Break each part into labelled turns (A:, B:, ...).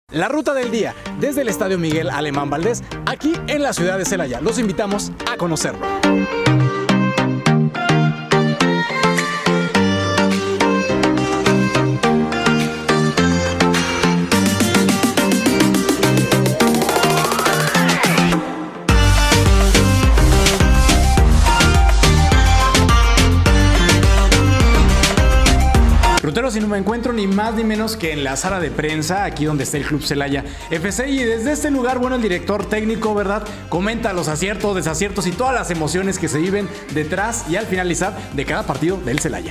A: La ruta del día desde el Estadio Miguel Alemán Valdés, aquí en la ciudad de Celaya. Los invitamos a conocerlo. Ruteros, y no me encuentro ni más ni menos que en la sala de prensa, aquí donde está el Club Celaya FC, y desde este lugar, bueno, el director técnico, ¿verdad?, comenta los aciertos, desaciertos y todas las emociones que se viven detrás y al finalizar de cada partido del Celaya.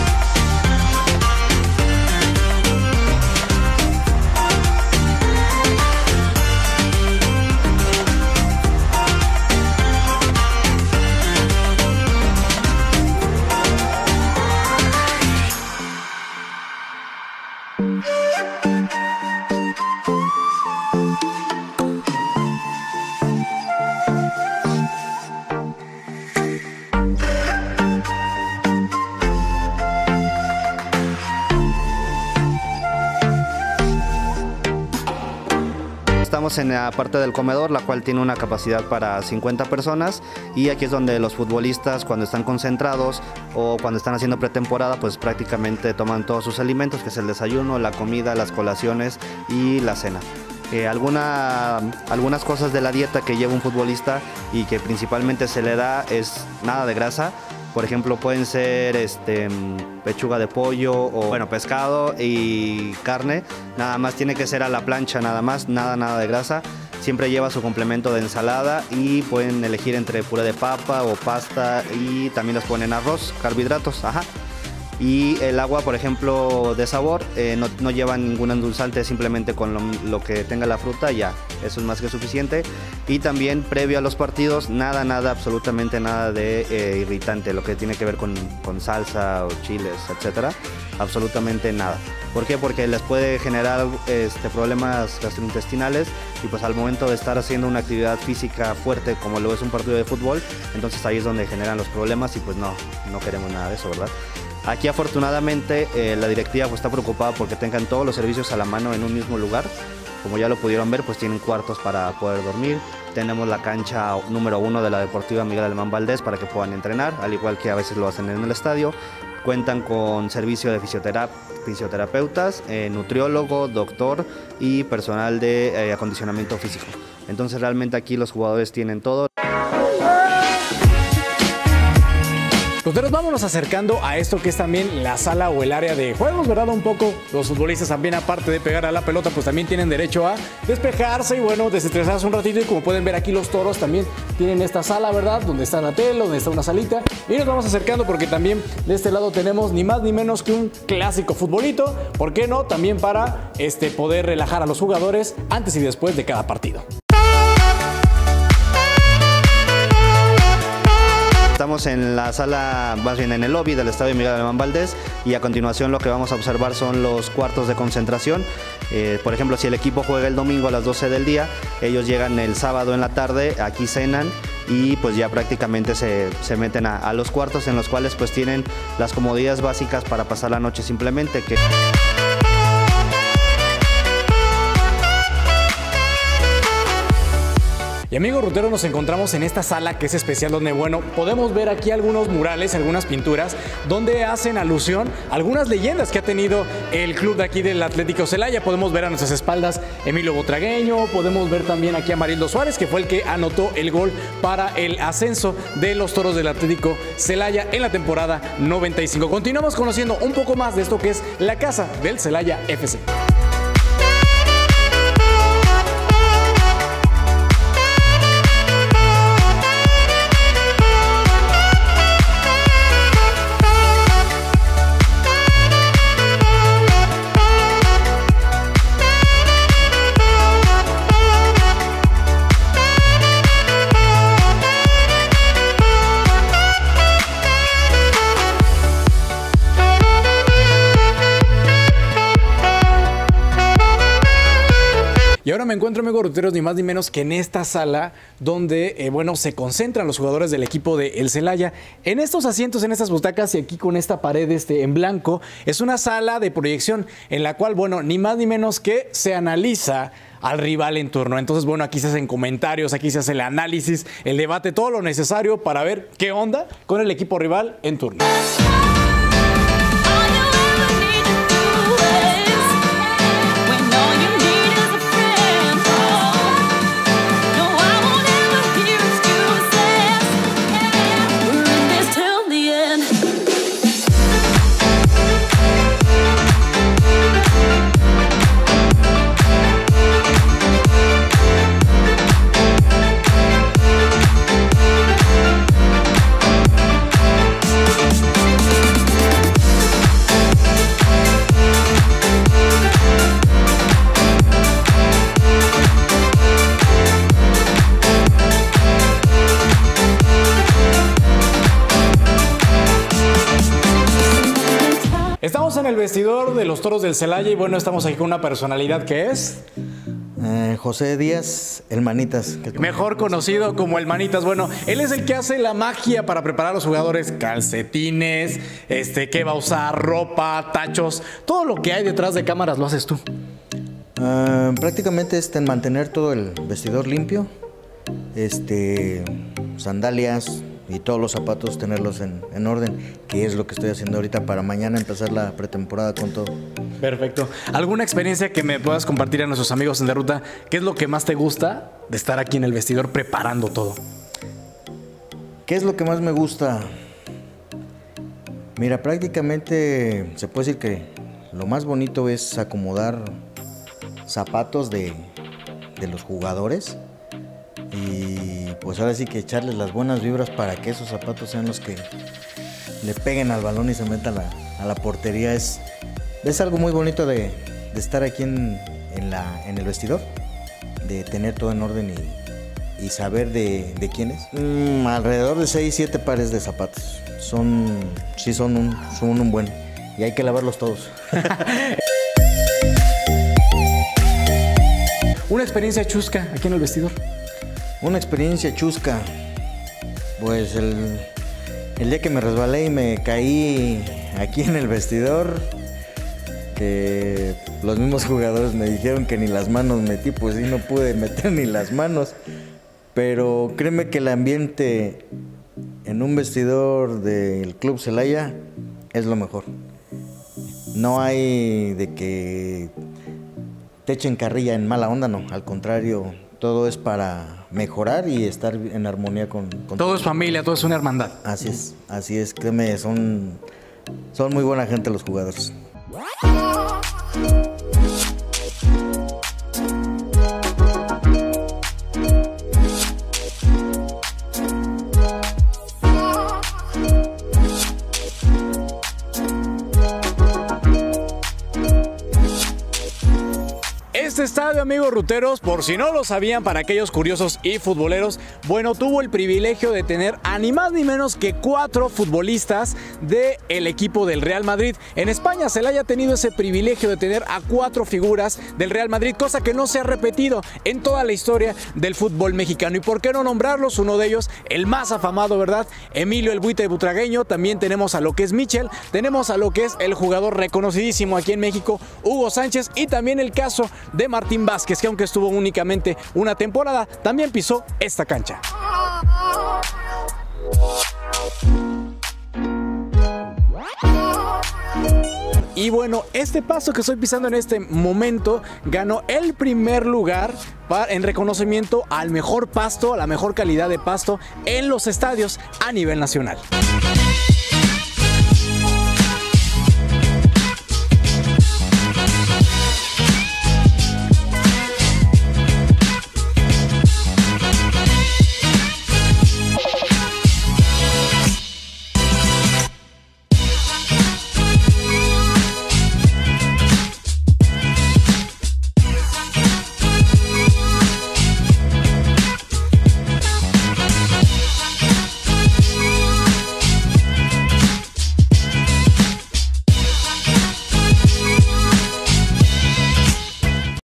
B: Estamos en la parte del comedor, la cual tiene una capacidad para 50 personas, y aquí es donde los futbolistas, cuando están concentrados o cuando están haciendo pretemporada, pues prácticamente toman todos sus alimentos, que es el desayuno, la comida, las colaciones y la cena. Algunas cosas de la dieta que lleva un futbolista y que principalmente se le da es nada de grasa. Por ejemplo, pueden ser pechuga de pollo o bueno, pescado y carne. Nada más tiene que ser a la plancha, nada de grasa. Siempre lleva su complemento de ensalada y pueden elegir entre puré de papa o pasta, y también les ponen arroz, carbohidratos, Y el agua, por ejemplo, de sabor, no lleva ningún endulzante, simplemente con lo que tenga la fruta, ya, eso es más que suficiente. Y también previo a los partidos, absolutamente nada de irritante, lo que tiene que ver con salsa o chiles, etcétera, absolutamente nada. ¿Por qué? Porque les puede generar problemas gastrointestinales, y pues al momento de estar haciendo una actividad física fuerte como lo es un partido de fútbol, entonces ahí es donde generan los problemas, y pues no queremos nada de eso, ¿verdad? Aquí afortunadamente la directiva pues está preocupada porque tengan todos los servicios a la mano en un mismo lugar. Como ya lo pudieron ver, pues tienen cuartos para poder dormir. Tenemos la cancha número 1 de la Deportiva Miguel Alemán Valdés para que puedan entrenar, al igual que a veces lo hacen en el estadio. Cuentan con servicio de fisioterapeutas, nutriólogo, doctor y personal de acondicionamiento físico. Entonces realmente aquí los jugadores tienen todo.
A: Ruteros, vámonos acercando a esto que es también la sala o el área de juegos, ¿verdad? Un poco los futbolistas también, aparte de pegar a la pelota, pues también tienen derecho a despejarse y bueno, desestresarse un ratito. Y como pueden ver aquí, los toros también tienen esta sala, ¿verdad?, donde está la tele, donde está una salita. Y nos vamos acercando porque también de este lado tenemos ni más ni menos que un clásico futbolito. ¿Por qué no? También para poder relajar a los jugadores antes y después de cada partido.
B: Estamos en la sala, más bien en el lobby del Estadio Miguel Alemán Valdés, y a continuación lo que vamos a observar son los cuartos de concentración. Por ejemplo, si el equipo juega el domingo a las 12 del día, ellos llegan el sábado en la tarde, aquí cenan y pues ya prácticamente se meten a los cuartos, en los cuales pues tienen las comodidades básicas para pasar la noche simplemente.
A: Y amigos ruteros, nos encontramos en esta sala que es especial, donde, bueno, podemos ver aquí algunos murales, algunas pinturas, donde hacen alusión a algunas leyendas que ha tenido el club de aquí del Atlético Celaya. Podemos ver a nuestras espaldas Emilio Butragueño, podemos ver también aquí a Marildo Suárez, que fue el que anotó el gol para el ascenso de los Toros del Atlético Celaya en la temporada 95. Continuamos conociendo un poco más de esto que es la casa del Celaya FC. Y ahora me encuentro, amigos ruteros, ni más ni menos que en esta sala donde, bueno, se concentran los jugadores del equipo de El Celaya. En estos asientos, en estas butacas y aquí con esta pared en blanco, es una sala de proyección en la cual, bueno, ni más ni menos que se analiza al rival en turno. Entonces, bueno, aquí se hacen comentarios, aquí se hace el análisis, el debate, todo lo necesario para ver qué onda con el equipo rival en turno. Estamos en el vestidor de los Toros del Celaya y bueno, estamos aquí con una personalidad que es...
C: José Díaz, el Manitas.
A: Mejor conocido como el Manitas. Bueno, él es el que hace la magia para preparar a los jugadores, calcetines, qué va a usar, ropa, tachos, todo lo que hay detrás de cámaras lo haces tú.
C: Prácticamente mantener todo el vestidor limpio, sandalias y todos los zapatos tenerlos en orden, que es lo que estoy haciendo ahorita para mañana empezar la pretemporada con todo.
A: Perfecto. ¿Alguna experiencia que me puedas compartir a nuestros amigos en De Ruta? ¿Qué es lo que más te gusta de estar aquí en el vestidor preparando todo?
C: ¿Qué es lo que más me gusta? Mira, prácticamente se puede decir que lo más bonito es acomodar zapatos de los jugadores y pues ahora sí que echarles las buenas vibras para que esos zapatos sean los que le peguen al balón y se metan a la portería. Es algo muy bonito de estar aquí en el vestidor, de tener todo en orden y saber de quién es. Alrededor de 6-7 pares de zapatos. Son un buen y hay que lavarlos todos.
A: ¿Una experiencia chusca aquí en el vestidor?
C: Una experiencia chusca. Pues el día que me resbalé y me caí aquí en el vestidor, que los mismos jugadores me dijeron que ni las manos metí, pues sí, no pude meter ni las manos. Pero créeme que el ambiente en un vestidor del Club Celaya es lo mejor. No hay de que te echen carrilla en mala onda, no. Al contrario, todo es para mejorar y estar en armonía con
A: todo es familia, todo es una hermandad.
C: Así es, créeme, son muy buena gente los jugadores.
A: Este estadio, amigos ruteros, por si no lo sabían, para aquellos curiosos y futboleros, bueno, tuvo el privilegio de tener a ni más ni menos que 4 futbolistas del equipo del Real Madrid. En España se le haya tenido ese privilegio de tener a 4 figuras del Real Madrid, cosa que no se ha repetido en toda la historia del fútbol mexicano. ¿Y por qué no nombrarlos? Uno de ellos, el más afamado, ¿verdad? Emilio el Buitre Butragueño. También tenemos a lo que es Michel, tenemos a lo que es el jugador reconocidísimo aquí en México, Hugo Sánchez, y también el caso de Martín Vázquez, que aunque estuvo únicamente una temporada, también pisó esta cancha. Y bueno, este pasto que estoy pisando en este momento ganó el primer lugar en reconocimiento al mejor pasto, a la mejor calidad de pasto en los estadios a nivel nacional.